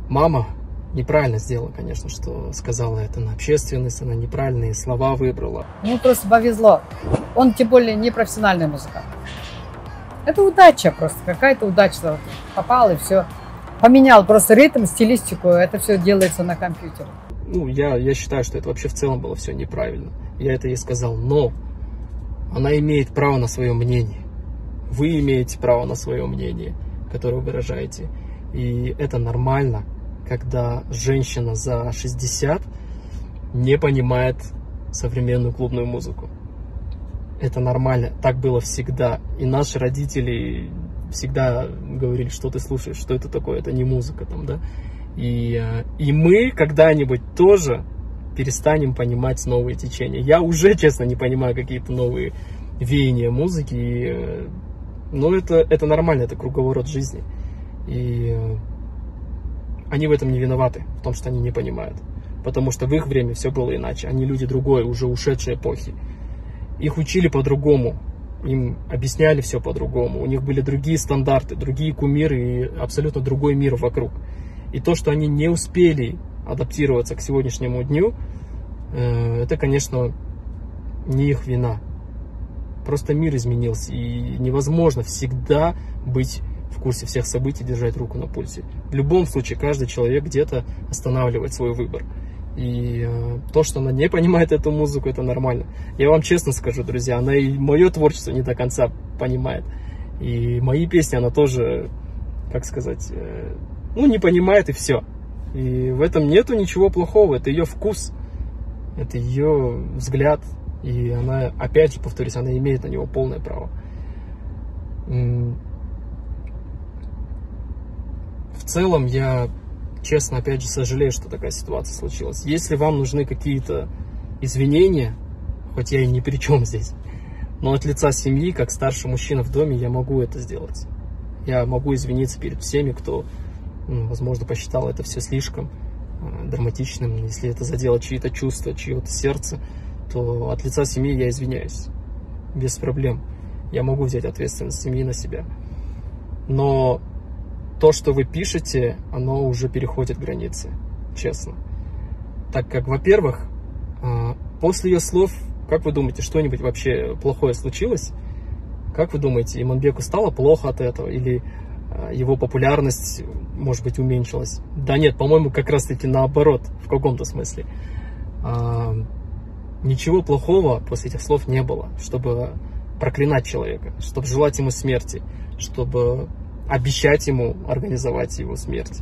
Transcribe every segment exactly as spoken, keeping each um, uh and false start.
Мама неправильно сделала, конечно, что сказала это на общественность, она неправильные слова выбрала. Ему просто повезло. Он тем более не профессиональный музыкант. Это удача просто, какая-то удача. Попал и все. Поменял просто ритм, стилистику, это все делается на компьютере. Ну, я, я считаю, что это вообще в целом было все неправильно. Я это ей сказал, но она имеет право на свое мнение. Вы имеете право на свое мнение, которое вы выражаете. И это нормально, когда женщина за шестьдесят не понимает современную клубную музыку. Это нормально, так было всегда. И наши родители всегда говорили, что ты слушаешь, что это такое, это не музыка там, да. И, и мы когда-нибудь тоже перестанем понимать новые течения. Я уже, честно, не понимаю какие-то новые веяния музыки. И, но это, это нормально, это круговорот жизни. И они в этом не виноваты, в том, что они не понимают. Потому что в их время все было иначе. Они люди другой, уже ушедшей эпохи. Их учили по-другому. Им объясняли все по-другому. У них были другие стандарты, другие кумиры и абсолютно другой мир вокруг. И то, что они не успели адаптироваться к сегодняшнему дню, это, конечно, не их вина. Просто мир изменился. И невозможно всегда быть в курсе всех событий, держать руку на пульсе. В любом случае, каждый человек где-то останавливает свой выбор. И э, то, что она не понимает эту музыку, это нормально. Я вам честно скажу, друзья, она и мое творчество не до конца понимает. И мои песни она тоже, как сказать, э, ну, не понимает, и все. И в этом нету ничего плохого. Это ее вкус, это ее взгляд. И она, опять же, повторюсь, она имеет на него полное право. В целом, я... Честно, опять же, сожалею, что такая ситуация случилась. Если вам нужны какие-то извинения, хоть я и ни при чем здесь, но от лица семьи, как старший мужчина в доме, я могу это сделать. Я могу извиниться перед всеми, кто, ну, возможно, посчитал это все слишком э, драматичным. Если это задело чьи-то чувства, чье-то сердце, то от лица семьи я извиняюсь. Без проблем. Я могу взять ответственность семьи на себя. Но... то, что вы пишете, оно уже переходит границы, честно. Так как, во-первых, после ее слов, как вы думаете, что-нибудь вообще плохое случилось? Как вы думаете, Иманбеку стало плохо от этого? Или его популярность, может быть, уменьшилась? Да нет, по-моему, как раз-таки наоборот, в каком-то смысле. Ничего плохого после этих слов не было, чтобы проклинать человека, чтобы желать ему смерти, чтобы... обещать ему организовать его смерть.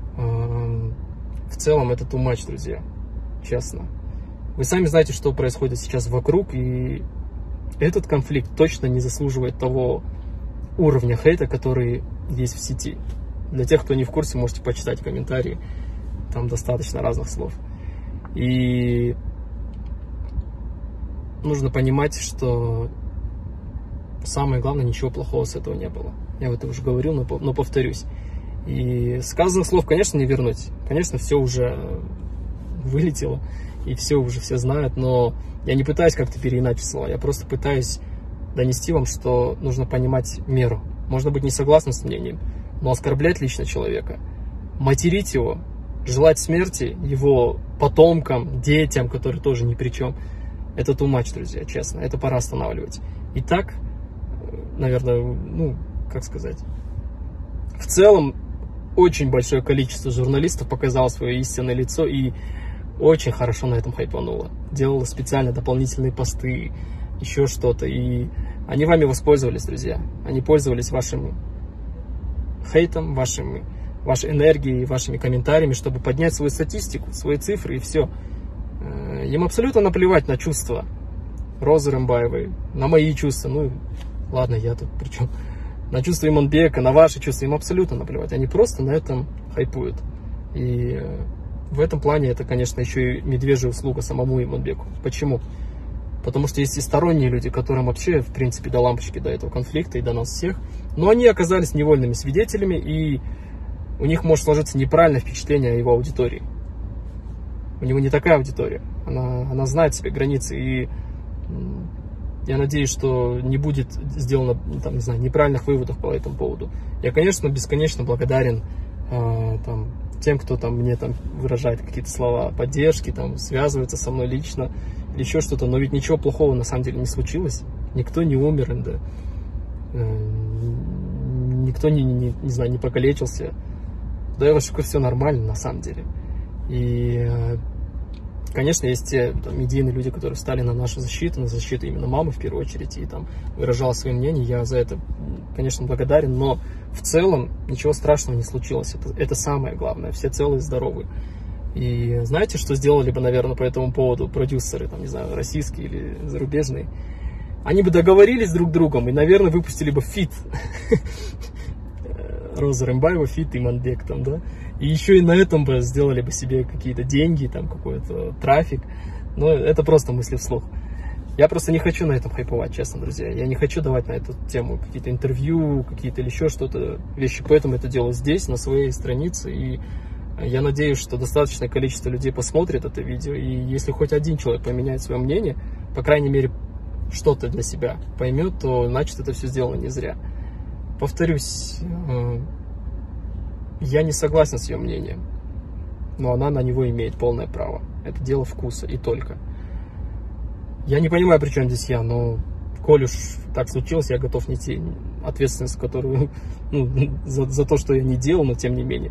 В целом это too much, друзья. Честно. Вы сами знаете, что происходит сейчас вокруг, и этот конфликт точно не заслуживает того уровня хейта, который есть в сети. Для тех, кто не в курсе, можете почитать комментарии. Там достаточно разных слов. И нужно понимать, что самое главное, ничего плохого с этого не было. Я это уже говорил, но, но повторюсь. И сказанных слов, конечно, не вернуть. Конечно, все уже вылетело, и все уже все знают, но я не пытаюсь как-то переиначить слова. Я просто пытаюсь донести вам, что нужно понимать меру. Можно быть не согласным с мнением, но оскорблять лично человека, материть его, желать смерти его потомкам, детям, которые тоже ни при чем, это too much, друзья, честно. Это пора останавливать. И так, наверное, ну, как сказать, в целом очень большое количество журналистов показало свое истинное лицо и очень хорошо на этом хайпануло. Делало специально дополнительные посты, еще что-то. И они вами воспользовались, друзья. Они пользовались вашим хейтом, вашим, вашей энергией, вашими комментариями, чтобы поднять свою статистику, свои цифры и все. Им абсолютно наплевать на чувства Розы Рымбаевой, на мои чувства. Ну, ладно, я тут при чем? На чувства Иманбека, на ваши чувства им абсолютно наплевать. Они просто на этом хайпуют. И в этом плане это, конечно, еще и медвежья услуга самому Иманбеку. Почему? Потому что есть и сторонние люди, которым вообще, в принципе, до лампочки, до этого конфликта и до нас всех. Но они оказались невольными свидетелями, и у них может сложиться неправильное впечатление о его аудитории. У него не такая аудитория. Она, она знает себе границы. И я надеюсь, что не будет сделано, там, не знаю, неправильных выводов по этому поводу. Я, конечно, бесконечно благодарен э, там, тем, кто там мне там выражает какие-то слова поддержки, там связывается со мной лично или еще что-то. Но ведь ничего плохого на самом деле не случилось. Никто не умер, да. Никто не, не, не знаю, не покалечился. Да, я ваш все нормально на самом деле. И, конечно, есть те там, медийные люди, которые встали на нашу защиту, на защиту именно мамы в первую очередь, и там выражал свое мнение. Я за это, конечно, благодарен, но в целом ничего страшного не случилось. Это, это самое главное. Все целые и здоровы. И знаете, что сделали бы, наверное, по этому поводу продюсеры, там, не знаю, российские или зарубежные? Они бы договорились друг с другом и, наверное, выпустили бы фит. Роза Рымбаева, фит и Манбек там, да. И еще и на этом бы сделали бы себе какие-то деньги, там какой-то трафик. Но это просто мысли вслух. Я просто не хочу на этом хайповать, честно, друзья. Я не хочу давать на эту тему какие-то интервью, какие-то или еще что-то вещи. Поэтому это делаю здесь, на своей странице. И я надеюсь, что достаточное количество людей посмотрит это видео. И если хоть один человек поменяет свое мнение, по крайней мере, что-то для себя поймет, то значит это все сделано не зря. Повторюсь, я не согласен с ее мнением, но она на него имеет полное право. Это дело вкуса и только. Я не понимаю, при чем здесь я, но коль уж так случилось, я готов нести ответственность, которую, ну, за, за то, что я не делал, но тем не менее.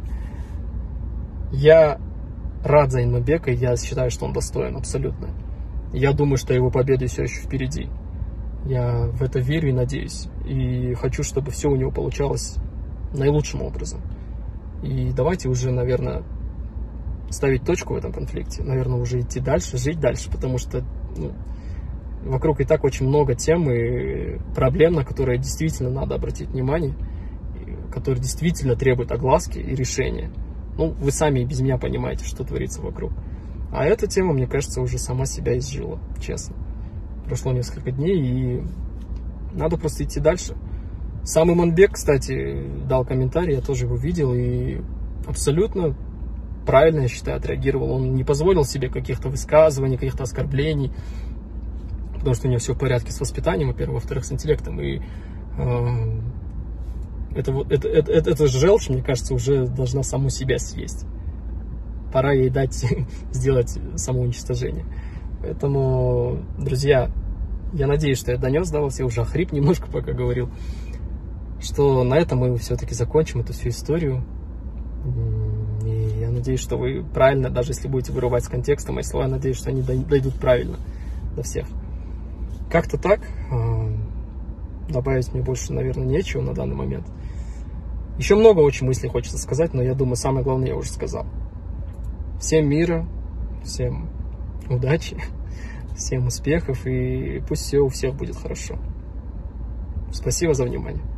Я рад за Инмабека, и я считаю, что он достоин абсолютно. Я думаю, что его победа все еще впереди. Я в это верю и надеюсь. И хочу, чтобы все у него получалось наилучшим образом. И давайте уже, наверное, ставить точку в этом конфликте. Наверное, уже идти дальше, жить дальше. Потому что ну, вокруг и так очень много тем и проблем, на которые действительно надо обратить внимание. Которые действительно требуют огласки и решения. Ну, вы сами и без меня понимаете, что творится вокруг. А эта тема, мне кажется, уже сама себя изжила, честно. Прошло несколько дней, и надо просто идти дальше. Сам Иманбек, кстати, дал комментарий, я тоже его видел, и абсолютно правильно, я считаю, отреагировал. Он не позволил себе каких-то высказываний, каких-то оскорблений, потому что у него все в порядке с воспитанием, во-первых, во-вторых, с интеллектом. И э, это, это, это, это, это желчь, мне кажется, уже должна саму себя съесть. Пора ей дать сделать самоуничтожение. Поэтому, друзья, я надеюсь, что я донес до вас, я уже охрип немножко пока говорил, что на этом мы все-таки закончим эту всю историю. И я надеюсь, что вы правильно, даже если будете вырывать с контекста мои слова, я надеюсь, что они дойдут правильно до всех. Как-то так. Добавить мне больше, наверное, нечего на данный момент. Еще много очень мыслей хочется сказать, но я думаю, самое главное я уже сказал. Всем мира, всем удачи, всем успехов, и пусть все у всех будет хорошо. Спасибо за внимание.